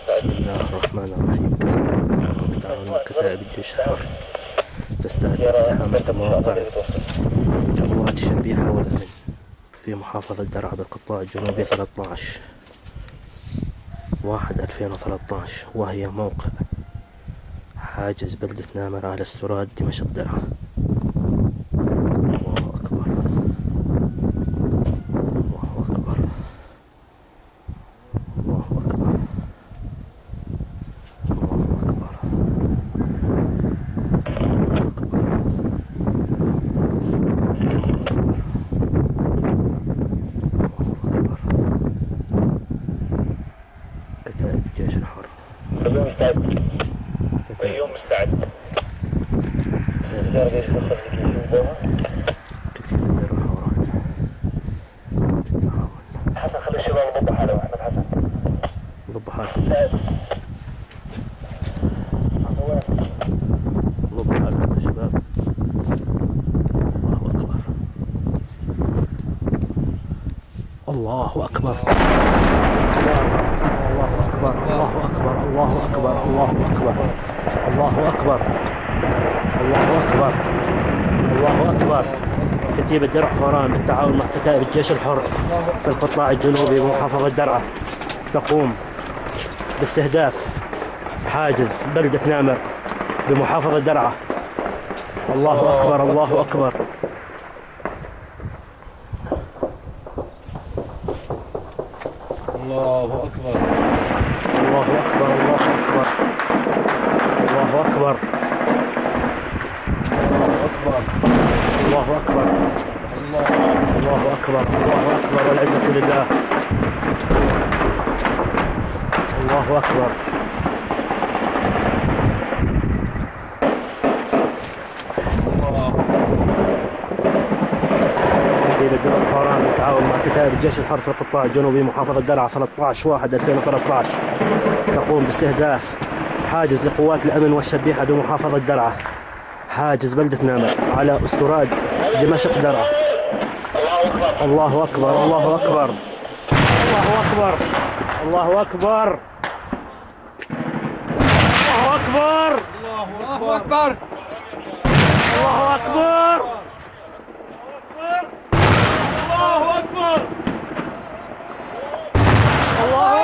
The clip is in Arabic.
بسم الله الرحمن الرحيم. بالتعاون مع كتائب الجيش الحر تستهدف التحامات مواقع القوات الشبيحة والأمن في محافظة درعا بالقطاع الجنوبي 13/1/2013، وهي موقع حاجز بلدة نامر على السراد دمشق درعا. الله أكبر، الله أكبر، الله أكبر، الله أكبر، كتائب الجيش الحر. اليوم مستعد. حسن خلي الشباب يضبوا حالهم. احمد حسن ضبوا حالكم، ضبوا حالكم يا شباب. الله أكبر، الله أكبر، الله أكبر، الله أكبر، الله أكبر، الله أكبر، الله أكبر، الله أكبر، الله أكبر. كتيبة درع فوران بالتعاون مع كتائب الجيش الحر في القطاع الجنوبي بمحافظة درعا تقوم باستهداف حاجز بلدة نامر بمحافظة درعا. الله أكبر، الله أكبر. الله أكبر، الله أكبر، الله أكبر، الله أكبر، الله أكبر، الله أكبر، الله أكبر، والعزة لله. الله أكبر. كتيبة درع فوران بالتعاون مع كتائب الجيش الحر في القطاع الجنوبي محافظة درعا 13/1/2013 تقوم باستهداف حاجز لقوات الأمن والشبيحة بمحافظة درعا، حاجز بلدة نامر على أستراد دمشق درعا. الله أكبر، الله أكبر، الله أكبر، الله أكبر، الله أكبر، الله أكبر، الله أكبر، الله أكبر، الله